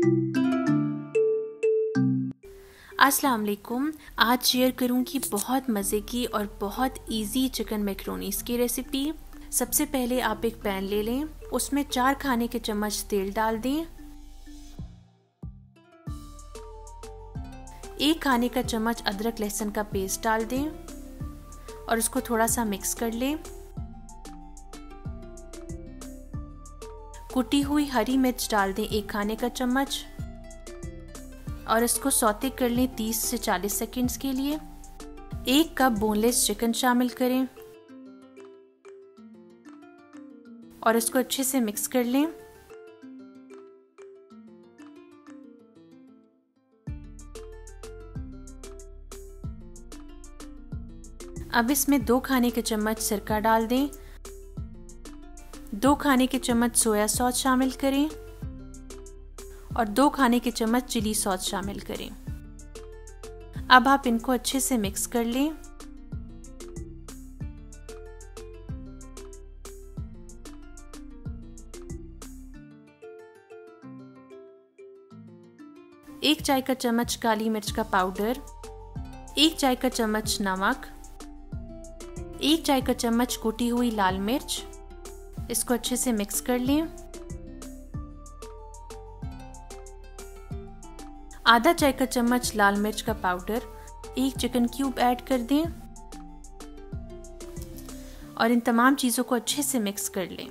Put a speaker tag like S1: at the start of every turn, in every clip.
S1: अस्सलाम वालेकुम। आज शेयर करूंगी बहुत मज़े की और बहुत इजी चिकन मैक्रोनीस की रेसिपी। सबसे पहले आप एक पैन ले लें, उसमें 4 खाने के चम्मच तेल डाल दें। 1 खाने का चम्मच अदरक लहसुन का पेस्ट डाल दें और उसको थोड़ा सा मिक्स कर लें। कुटी हुई हरी मिर्च डाल दें 1 खाने का चम्मच और इसको सौते कर लें 30 से 40 सेकंड्स के लिए। 1 कप बोनलेस चिकन शामिल करें और इसको अच्छे से मिक्स कर लें। अब इसमें 2 खाने के चम्मच सिरका डाल दें। 2 खाने के चम्मच सोया सॉस शामिल करें और 2 खाने के चम्मच चिली सॉस शामिल करें। अब आप इनको अच्छे से मिक्स कर लें। एक चाय का चम्मच काली मिर्च का पाउडर, 1 चाय का चम्मच नमक, 1 चाय का चम्मच कुटी हुई लाल मिर्च। इसको अच्छे से मिक्स कर लें। आधा चाय का चम्मच लाल मिर्च का पाउडर, 1 चिकन क्यूब ऐड कर दें और इन तमाम चीजों को अच्छे से मिक्स कर लें।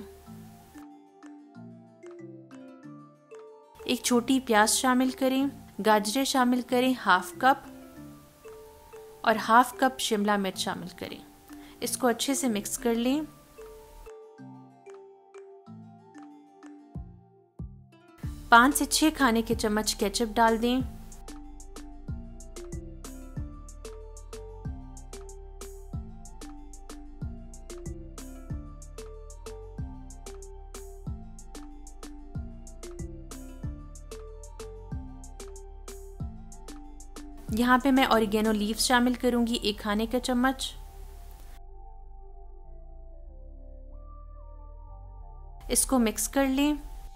S1: एक छोटी प्याज शामिल करें, गाजरें शामिल करें 1/2 कप और 1/2 कप शिमला मिर्च शामिल करें। इसको अच्छे से मिक्स कर लें। पाँच से 6 खाने के चम्मच केचप डाल दें। यहाँ पे मैं ऑरिगेनो लीव्स शामिल करूंगी 1 खाने का चम्मच। इसको मिक्स कर लें।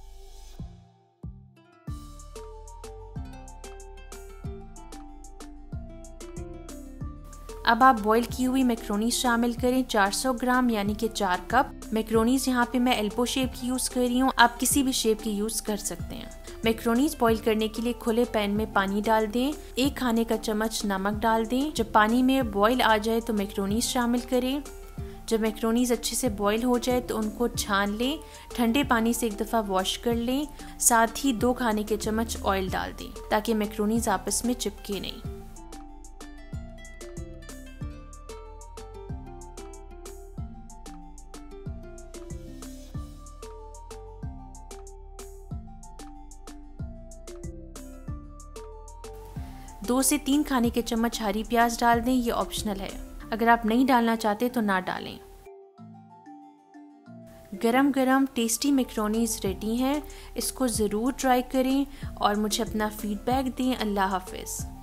S1: अब आप बॉईल की हुई मैक्रोनीज शामिल करें 400 ग्राम यानी कि 4 कप। मैक्रोनीज यहाँ पे मैं एल्बो शेप की यूज कर रही हूँ, आप किसी भी शेप की यूज कर सकते हैं। मैक्रोनीज बॉईल करने के लिए खुले पैन में पानी डाल दें। 1 खाने का चम्मच नमक डाल दें। जब पानी में बॉईल आ जाए तो मैक्रोनीज शामिल करें। जब मैक्रोनीज अच्छे से बॉईल हो जाए तो उनको छान लें। ठंडे पानी से 1 दफ़ा वॉश कर लें। साथ ही 2 खाने के चम्मच ऑयल डाल दें ताकि मैक्रोनीज आपस में चिपके नहीं। दो से 3 खाने के चम्मच हरी प्याज डाल दें, ये ऑप्शनल है। अगर आप नहीं डालना चाहते तो ना डालें। गरम गरम टेस्टी मैक्रोनीज रेडी हैं। इसको ज़रूर ट्राई करें और मुझे अपना फीडबैक दें। अल्लाह हाफिज़।